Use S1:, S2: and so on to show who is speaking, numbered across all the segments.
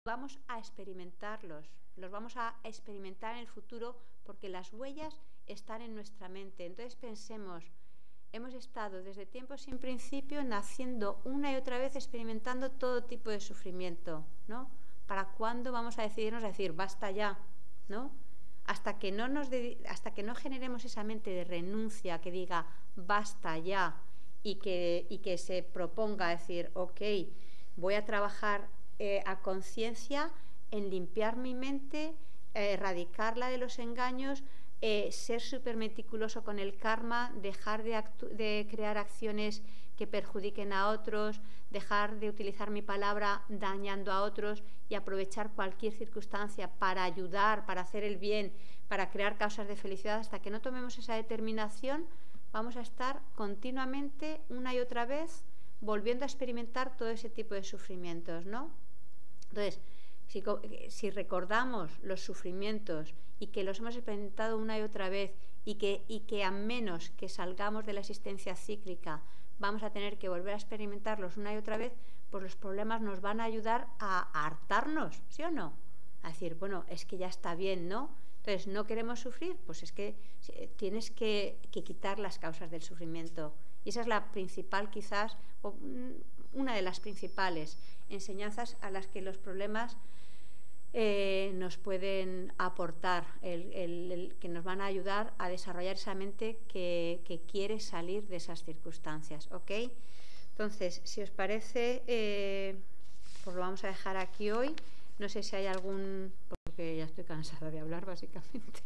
S1: vamos a experimentarlos, los vamos a experimentar en el futuro porque las huellas están en nuestra mente. Entonces pensemos, hemos estado desde tiempos sin principio naciendo una y otra vez experimentando todo tipo de sufrimiento, ¿no? ¿Para cuándo vamos a decidirnos a decir basta ya, ¿no? Hasta que no generemos esa mente de renuncia que diga basta ya y que se proponga decir ok, voy a trabajar a conciencia en limpiar mi mente, erradicarla de los engaños, ser súper meticuloso con el karma, dejar de crear acciones que perjudiquen a otros, dejar de utilizar mi palabra dañando a otros y aprovechar cualquier circunstancia para ayudar, para hacer el bien, para crear causas de felicidad. Hasta que no tomemos esa determinación, vamos a estar continuamente, una y otra vez, volviendo a experimentar todo ese tipo de sufrimientos, ¿no? Entonces, si recordamos los sufrimientos y que los hemos experimentado una y otra vez y que a menos que salgamos de la existencia cíclica vamos a tener que volver a experimentarlos una y otra vez, pues los problemas nos van a ayudar a hartarnos, ¿sí o no? A decir, bueno, es que ya está bien, ¿no? Entonces, ¿no queremos sufrir? Pues es que tienes que quitar las causas del sufrimiento. Y esa es la principal, quizás, o una de las principales enseñanzas a las que los problemas nos pueden aportar, que nos van a ayudar a desarrollar esa mente que quiere salir de esas circunstancias, ¿ok? Entonces, si os parece, pues lo vamos a dejar aquí hoy. No sé si hay algún... porque ya estoy cansada de hablar, básicamente.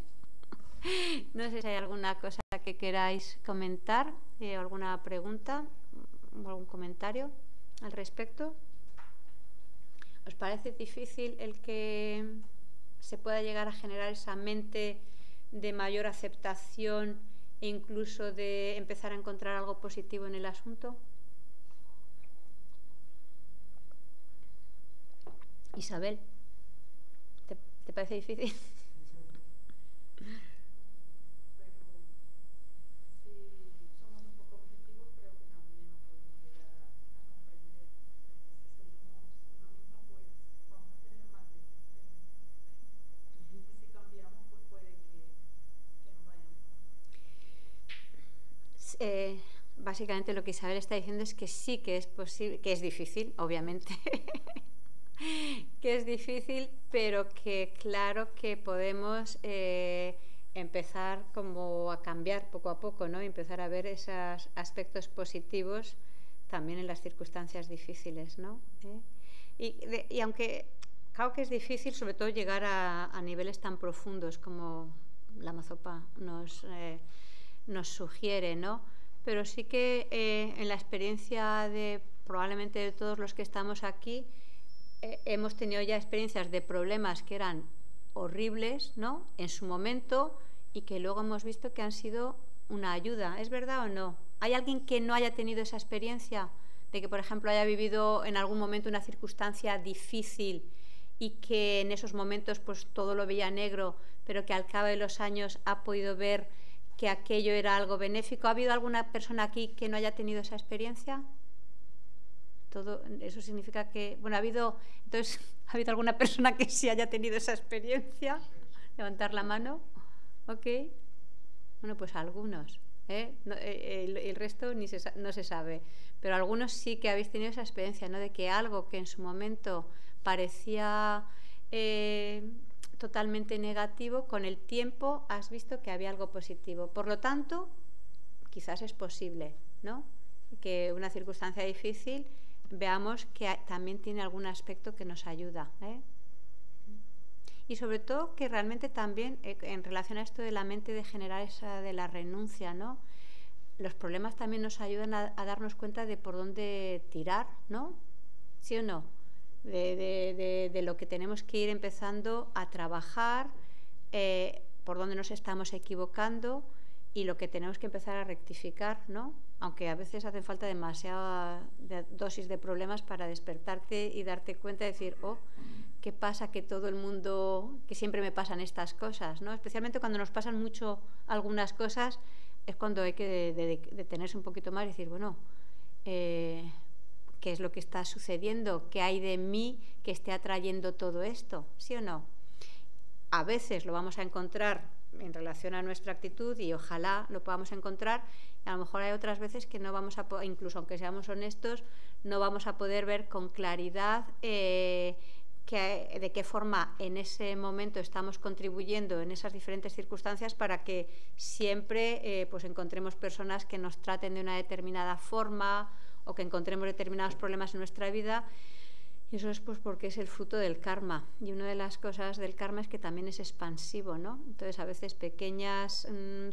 S1: No sé si hay alguna cosa que queráis comentar, alguna pregunta o algún comentario al respecto. ¿Os parece difícil el que se pueda llegar a generar esa mente de mayor aceptación e incluso de empezar a encontrar algo positivo en el asunto? Isabel, ¿te parece difícil? Básicamente lo que Isabel está diciendo es que sí que es posible, que es difícil, obviamente, que es difícil, pero que claro que podemos empezar como a cambiar poco a poco, ¿no? Y empezar a ver esos aspectos positivos también en las circunstancias difíciles, ¿no? Y aunque claro que es difícil, sobre todo llegar a niveles tan profundos como la Mazopa nos sugiere, ¿no? Pero sí que en la experiencia de probablemente de todos los que estamos aquí hemos tenido ya experiencias de problemas que eran horribles, ¿no? En su momento y que luego hemos visto que han sido una ayuda. ¿Es verdad o no? ¿Hay alguien que no haya tenido esa experiencia de que, por ejemplo, haya vivido en algún momento una circunstancia difícil y que en esos momentos pues todo lo veía negro, pero que al cabo de los años ha podido ver que aquello era algo benéfico? ¿Ha habido alguna persona aquí que no haya tenido esa experiencia? Todo eso significa que, bueno, entonces, ¿ha habido alguna persona que sí haya tenido esa experiencia? Levantar la mano. Ok. Bueno, pues algunos. El resto no se sabe. Pero algunos sí que habéis tenido esa experiencia, ¿no? De que algo que en su momento parecía totalmente negativo, con el tiempo has visto que había algo positivo. Por lo tanto, quizás es posible, ¿no? Que una circunstancia difícil veamos que también tiene algún aspecto que nos ayuda, Y sobre todo que realmente también en relación a esto de la mente de generar esa de la renuncia, ¿no? Los problemas también nos ayudan a darnos cuenta de por dónde tirar, ¿no? ¿Sí o no? De lo que tenemos que ir empezando a trabajar, por dónde nos estamos equivocando y lo que tenemos que empezar a rectificar, ¿no? Aunque a veces hace falta demasiada dosis de problemas para despertarte y darte cuenta de decir, oh, ¿qué pasa? Que todo el mundo, que siempre me pasan estas cosas, ¿no? Especialmente cuando nos pasan mucho algunas cosas, es cuando hay que detenerse un poquito más y decir, bueno, ¿qué qué es lo que está sucediendo, qué hay de mí que esté atrayendo todo esto, ¿sí o no? A veces lo vamos a encontrar en relación a nuestra actitud y ojalá lo podamos encontrar. A lo mejor hay otras veces que no vamos a poder, incluso aunque seamos honestos, no vamos a poder ver con claridad de qué forma en ese momento estamos contribuyendo en esas diferentes circunstancias para que siempre pues encontremos personas que nos traten de una determinada forma o que encontremos determinados problemas en nuestra vida. Y eso es pues porque es el fruto del karma. Y una de las cosas del karma es que también es expansivo, ¿no? Entonces a veces pequeñas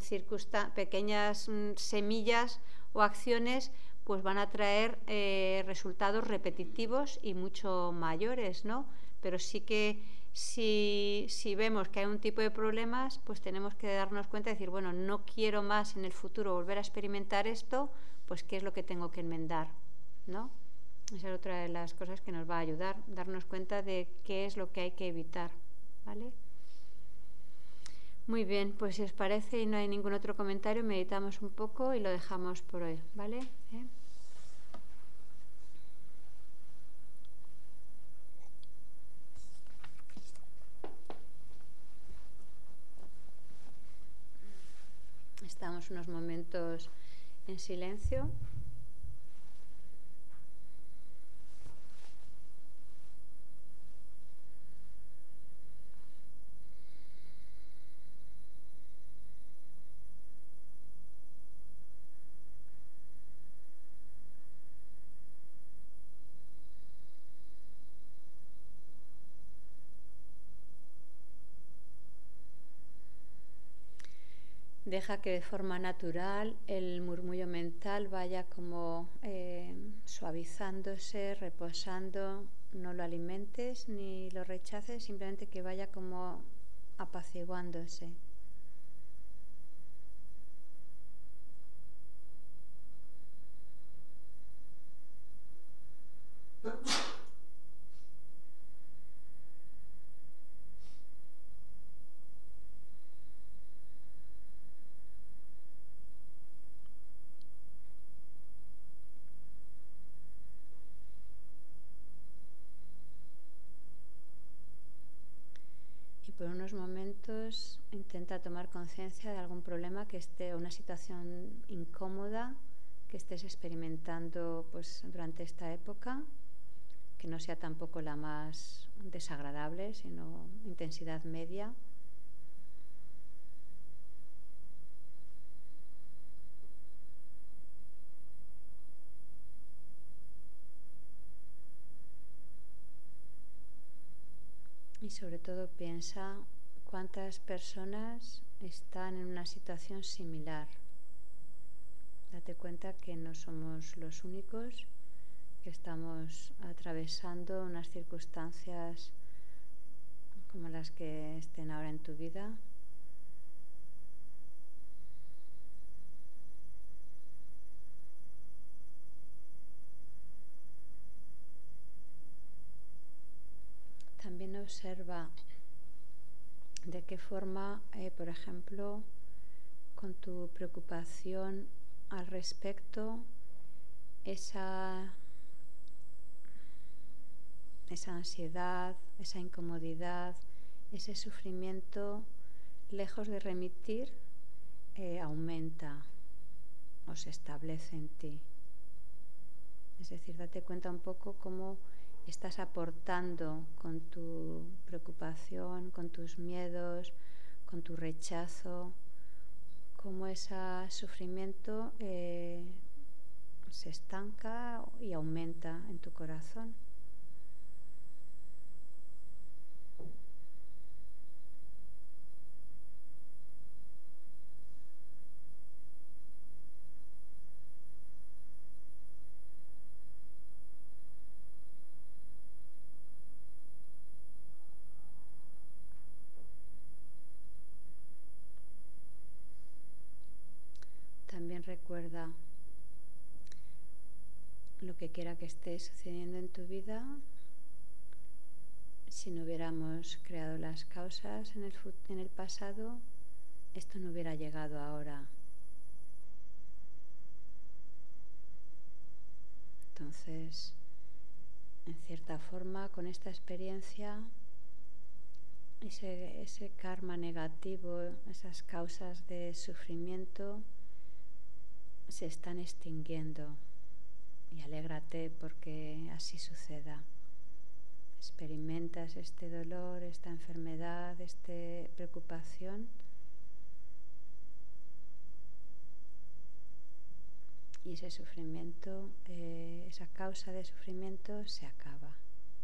S1: semillas o acciones pues van a traer resultados repetitivos y mucho mayores, ¿no? Pero sí que si vemos que hay un tipo de problemas, pues tenemos que darnos cuenta y decir, bueno, no quiero más en el futuro volver a experimentar esto, pues qué es lo que tengo que enmendar, ¿no? Esa es otra de las cosas que nos va a ayudar, darnos cuenta de qué es lo que hay que evitar, ¿vale? Muy bien, pues si os parece y no hay ningún otro comentario, meditamos un poco y lo dejamos por hoy, ¿vale? Estamos unos momentos en silencio. Deja que de forma natural el murmullo mental vaya como suavizándose, reposando. No lo alimentes ni lo rechaces, simplemente que vaya como apaciguándose. Por unos momentos intenta tomar conciencia de algún problema que esté, una situación incómoda que estés experimentando pues, durante esta época, que no sea tampoco la más desagradable, sino intensidad media. Y sobre todo piensa cuántas personas están en una situación similar. Date cuenta que no somos los únicos que estamos atravesando unas circunstancias como las que estén ahora en tu vida. También observa de qué forma, por ejemplo, con tu preocupación al respecto, esa ansiedad, esa incomodidad, ese sufrimiento, lejos de remitir, aumenta o se establece en ti. Es decir, date cuenta un poco cómo estás aportando con tu preocupación, con tus miedos, con tu rechazo, cómo ese sufrimiento se estanca y aumenta en tu corazón. También recuerda lo que quiera que esté sucediendo en tu vida. Si no hubiéramos creado las causas en el pasado, esto no hubiera llegado ahora. Entonces, En cierta forma, con esta experiencia, ese karma negativo, esas causas de sufrimiento se están extinguiendo. Y alégrate porque así suceda. Experimentas este dolor, esta enfermedad, esta preocupación, y ese sufrimiento, esa causa de sufrimiento se acaba.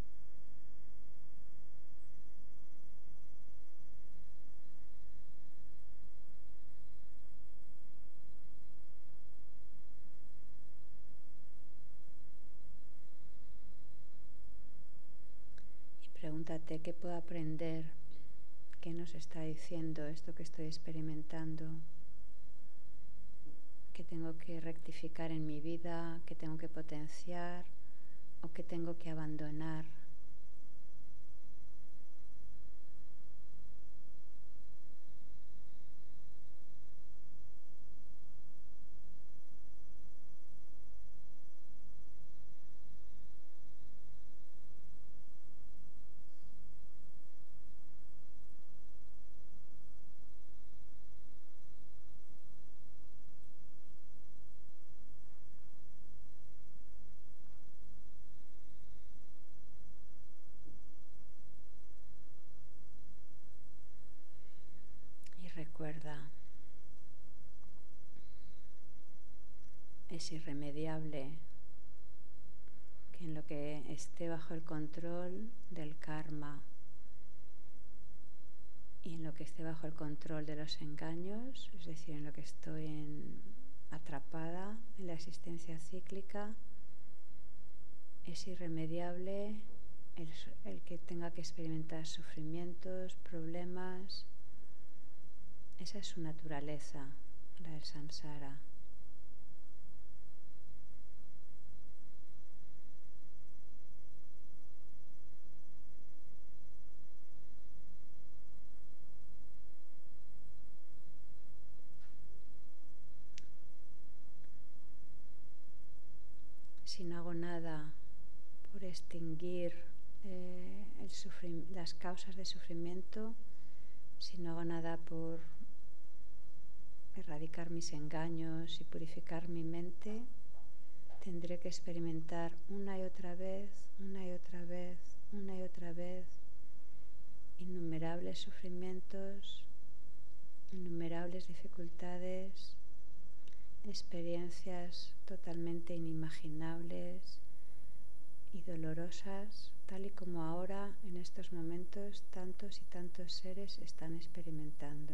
S1: Y pregúntate qué puedo aprender, qué nos está diciendo esto que estoy experimentando, qué tengo que rectificar en mi vida, qué tengo que potenciar o qué tengo que abandonar. Y recuerda, es irremediable que en lo que esté bajo el control del karma y en lo que esté bajo el control de los engaños, es decir, en lo que estoy atrapada en la existencia cíclica, es irremediable el que tenga que experimentar sufrimientos, problemas. Esa es su naturaleza, la del samsara. Si no hago nada por extinguir las causas de sufrimiento, si no hago nada por erradicar mis engaños y purificar mi mente, tendré que experimentar una y otra vez, una y otra vez, una y otra vez, innumerables sufrimientos, innumerables dificultades, experiencias totalmente inimaginables y dolorosas, tal y como ahora, en estos momentos, tantos y tantos seres están experimentando.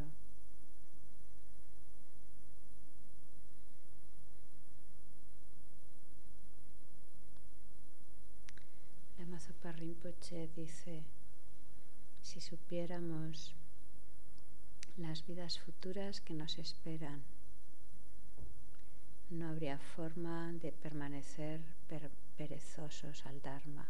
S1: Lama Zopa Rinpoche dice: si supiéramos las vidas futuras que nos esperan, no habría forma de permanecer perezosos al Dharma.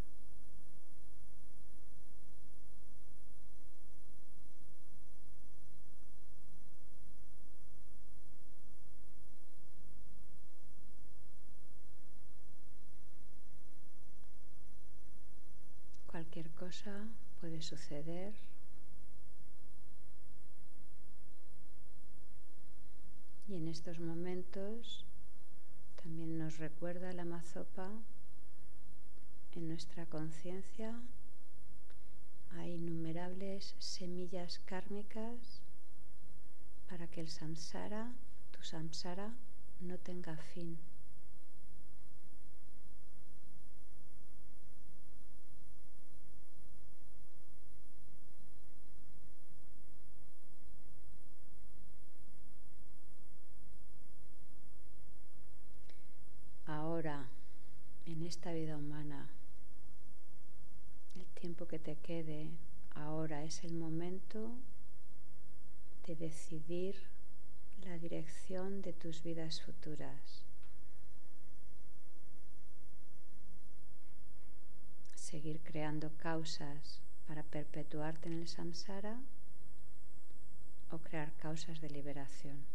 S1: Cualquier cosa puede suceder y en estos momentos también nos recuerda Lama Zopa, en nuestra conciencia hay innumerables semillas kármicas para que el samsara, tu samsara, no tenga fin. Ahora, en esta vida humana, el tiempo que te quede, ahora es el momento de decidir la dirección de tus vidas futuras. Seguir creando causas para perpetuarte en el samsara o crear causas de liberación.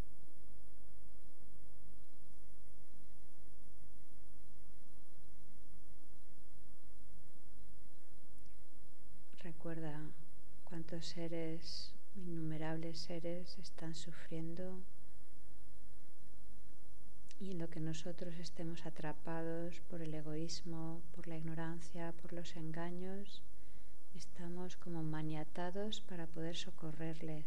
S1: Recuerda cuántos seres, innumerables seres, están sufriendo, y en lo que nosotros estemos atrapados por el egoísmo, por la ignorancia, por los engaños, estamos como maniatados para poder socorrerles.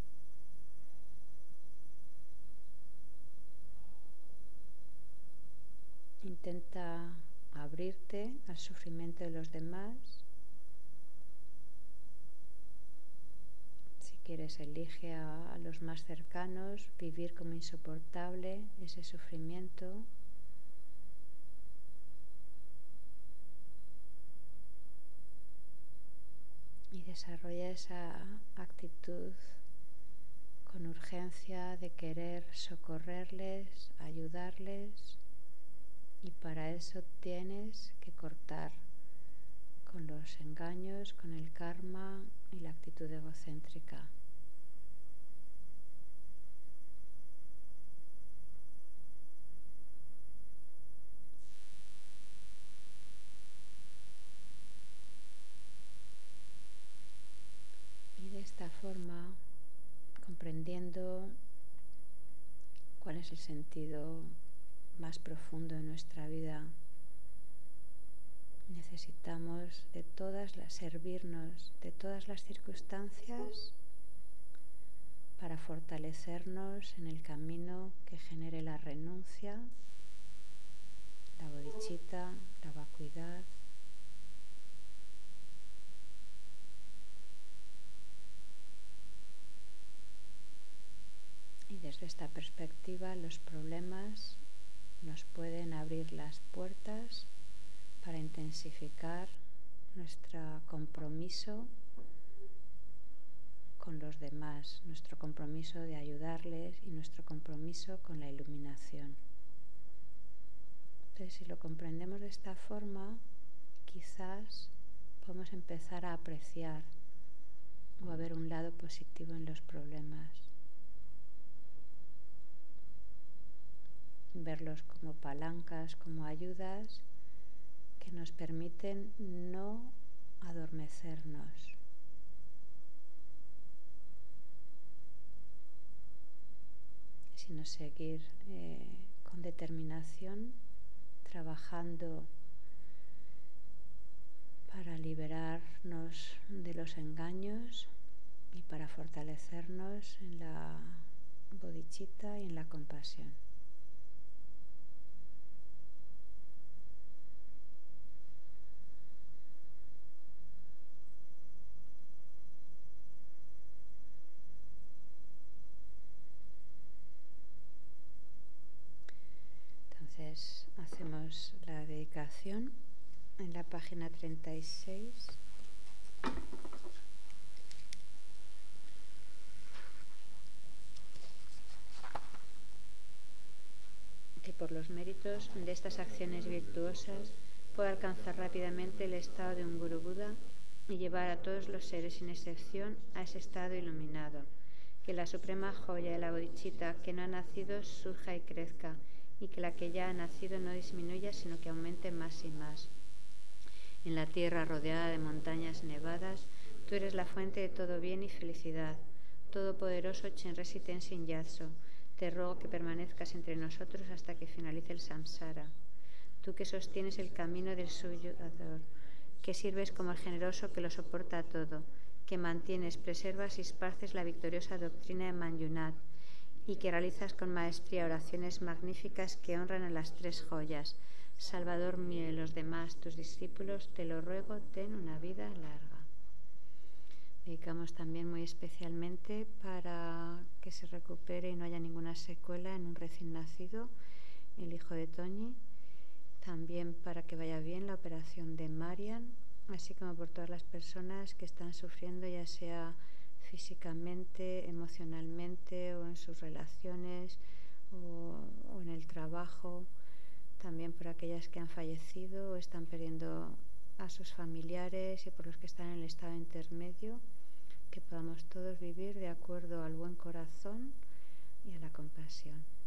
S1: Intenta abrirte al sufrimiento de los demás. Si quieres, elige a los más cercanos, vivir como insoportable ese sufrimiento. Y desarrolla esa actitud con urgencia de querer socorrerles, ayudarles. Y para eso tienes que cortar con los engaños, con el karma y la actitud egocéntrica. Y de esta forma, comprendiendo cuál es el sentido más profundo de nuestra vida, necesitamos servirnos de todas las circunstancias para fortalecernos en el camino que genere la renuncia, la bodhicitta, la vacuidad. Y desde esta perspectiva, los problemas nos pueden abrir las puertas para intensificar nuestro compromiso con los demás, nuestro compromiso de ayudarles y nuestro compromiso con la iluminación. Entonces, si lo comprendemos de esta forma, quizás podemos empezar a apreciar o a ver un lado positivo en los problemas. Verlos como palancas, como ayudas que nos permiten no adormecernos, sino seguir con determinación trabajando para liberarnos de los engaños y para fortalecernos en la bodhicitta y en la compasión. Entonces hacemos la dedicación en la página 36. Que por los méritos de estas acciones virtuosas pueda alcanzar rápidamente el estado de un Guru Buda y llevar a todos los seres sin excepción a ese estado iluminado. Que la suprema joya de la bodhicitta que no ha nacido surja y crezca, y que la que ya ha nacido no disminuya, sino que aumente más y más. En la tierra rodeada de montañas nevadas, tú eres la fuente de todo bien y felicidad. Todopoderoso Chenrezig Tenzin Gyatso, te ruego que permanezcas entre nosotros hasta que finalice el samsara. Tú que sostienes el camino del suyador, que sirves como el generoso que lo soporta todo, que mantienes, preservas y esparces la victoriosa doctrina de Manjunat, y que realizas con maestría oraciones magníficas que honran a las tres joyas. Salvador mío y los demás, tus discípulos, te lo ruego, ten una vida larga. Dedicamos también muy especialmente para que se recupere y no haya ninguna secuela en un recién nacido, el hijo de Toñi. También para que vaya bien la operación de Marian, así como por todas las personas que están sufriendo, ya sea físicamente, emocionalmente o en sus relaciones o en el trabajo. También por aquellas que han fallecido o están perdiendo a sus familiares y por los que están en el estado intermedio, que podamos todos vivir de acuerdo al buen corazón y a la compasión.